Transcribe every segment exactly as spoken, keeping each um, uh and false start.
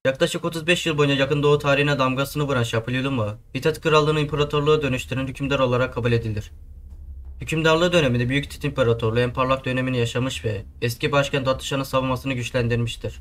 Yaklaşık otuz beş yıl boyunca Yakın Doğu tarihine damgasını vuran Şapililuma, Hitit Krallığı'nı imparatorluğa dönüştüren hükümdar olarak kabul edilir. Hükümdarlığı döneminde Büyük Hitit İmparatorluğu en parlak dönemini yaşamış ve eski başkent Atışan'ın savunmasını güçlendirmiştir.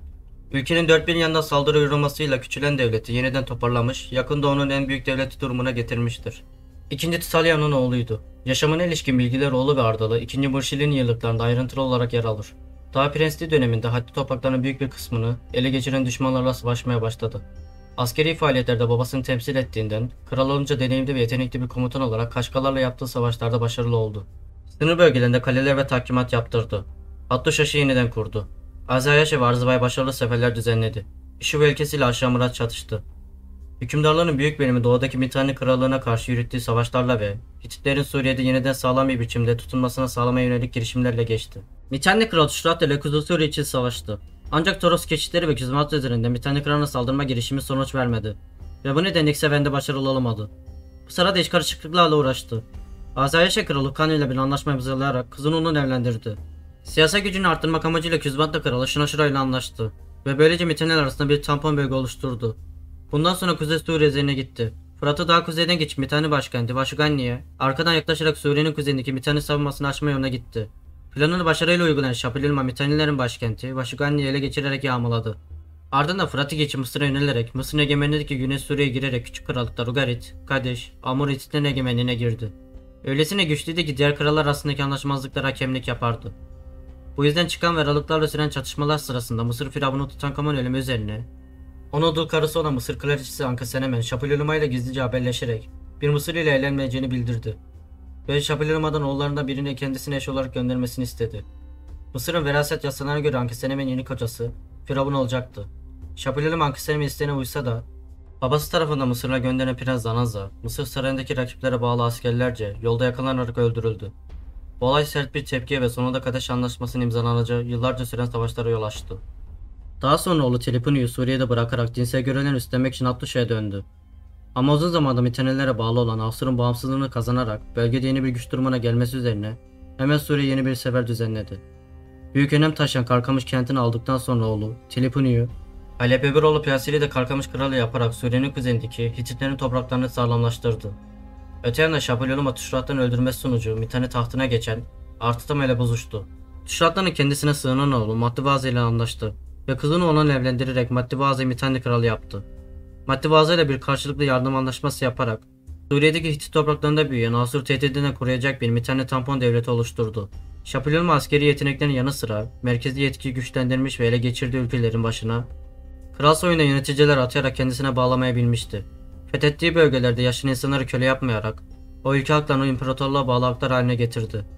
Ülkenin dört bir yandan saldırı uğramasıyla küçülen devleti yeniden toparlamış, Yakın Doğu'nun en büyük devleti durumuna getirmiştir. İkinci Tisalya'nın oğluydu. Yaşamına ilişkin bilgiler oğlu ve Ardalı ikinci Mırşil'in yıllıklarında ayrıntılı olarak yer alır. Daha prensliği döneminde Hattı topraklarının büyük bir kısmını ele geçiren düşmanlarla savaşmaya başladı. Askeri faaliyetlerde babasını temsil ettiğinden, kral olunca deneyimli ve yetenekli bir komutan olarak Kaşgalarla yaptığı savaşlarda başarılı oldu. Sınır bölgelerinde kaleler ve tahkimat yaptırdı. Hattuşaş'ı yeniden kurdu. Azayaşe ve Arzabay başarılı seferler düzenledi. İşu ülkesiyle Aşağı Murat çatıştı. Hükümdarlarının büyük bölümü doğudaki Mitanni Krallığı'na karşı yürüttüğü savaşlarla ve Hititlerin Suriye'de yeniden sağlam bir biçimde tutunmasına sağlamaya yönelik girişimlerle geçti. Mitanni Kralı Tuşrat ile Kuzul için savaştı. Ancak Toros geçitleri ve Küzmat üzerinde Mitanni Kralı'na saldırma girişimi sonuç vermedi ve bu nedenle ilk seferde başarılı olamadı. Bu sırada iç karışıklıklarla uğraştı. Azayaşe Kralı Kanu ile bir anlaşma imzalayarak kızını onunla evlendirdi. Siyasi gücünü arttırmak amacıyla Küzmatlı Kralı Şınaşura ile anlaştı ve böylece Mitanniler arasında bir tampon bölge oluşturdu. Bundan sonra Kuzey Suriye üzerine gitti. Fırat'ı daha kuzeyden geçip Mitanni başkenti Vaşuganni'ye, arkadan yaklaşarak Suriye'nin kuzeyindeki Mitanni savunmasını açma yoluna gitti. Planını başarıyla uygulayan Şapililma Mitannilerin başkenti Vaşuganni'yi ele geçirerek yağmaladı. Ardından Fırat'ı geçip Mısır'a yönelerek Mısır'ın egemenliğindeki Güney Suriye'ye girerek küçük krallıklar Ugarit, Kadeş, Amur Hititlerin egemenliğine girdi. Öylesine güçlüydü ki diğer krallar arasındaki anlaşmazlıklara hakemlik yapardı. Bu yüzden çıkan ve aralıklarla süren çatışmalar sırasında Mısır Firavunu Tutankamon ölümü üzerine onun dul karısı olan Mısır kraliçesi Ankasenemen Şapililuma ile gizlice haberleşerek bir Mısırlı ile evlenmeyeceğini bildirdi. Ve Şapililima'dan oğullarından birini kendisine eş olarak göndermesini istedi. Mısır'ın veraset yasalarına göre Ankasenemen yeni kocası Firavun olacaktı. Şapililima Ankasenemen isteğine uysa da babası tarafından Mısır'a gönderilen Prens Zanaza, Mısır sarayındaki rakiplere bağlı askerlerce yolda yakalanarak öldürüldü. Bu olay sert bir tepkiye ve sonunda Kadeş Anlaşması'nın imzalanacağı yıllarca süren savaşlara yol açtı. Daha sonra oğlu Telipuni'yi Suriye'de bırakarak dinsel görevlerini üstlenmek için Hattuşa'ya döndü. Ama uzun zamanda Mitanilere bağlı olan Asur'un bağımsızlığını kazanarak bölgede yeni bir güç durumuna gelmesi üzerine hemen Suriye yeni bir sefer düzenledi. Büyük önem taşıyan Karkamış kentini aldıktan sonra oğlu Telipuni'yi Halep Ebiroğlu prensliği de Karkamış kralı yaparak Suriye'nin kuzeyindeki Hititlerin topraklarını sağlamlaştırdı. Öte yandan Şapililima Tuşrat'tan öldürmesi sonucu Mitanni tahtına geçen Artıtam ile bozuştu. Tuşrat'ların kendisine sığınan oğlu Mattivaza ile anlaştı ve kızını onunla evlendirerek Mattivaza'yı Mitanni kralı yaptı. Mattivaza ile bir karşılıklı yardım anlaşması yaparak Suriye'deki Hitit topraklarında büyüyen Asur tehdidinden koruyacak bir Mitanni tampon devleti oluşturdu. Şapililima askeri yeteneklerinin yanı sıra merkezi yetkiyi güçlendirmiş ve ele geçirdiği ülkelerin başına kral soyunda yöneticiler atayarak kendisine bağlamaya bilmişti. Fethettiği bölgelerde yaşlı insanları köle yapmayarak o ülke halklarını imparatorluğa bağlı halklar haline getirdi.